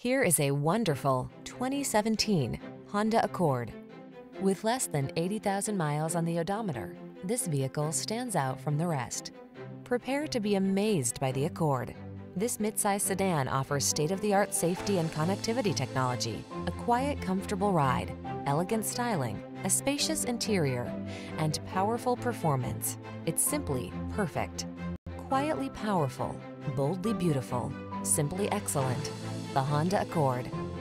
Here is a wonderful 2017 Honda Accord. With less than 80,000 miles on the odometer, this vehicle stands out from the rest. Prepare to be amazed by the Accord. This midsize sedan offers state-of-the-art safety and connectivity technology, a quiet, comfortable ride, elegant styling, a spacious interior, and powerful performance. It's simply perfect. Quietly powerful, boldly beautiful, simply excellent. The Honda Accord.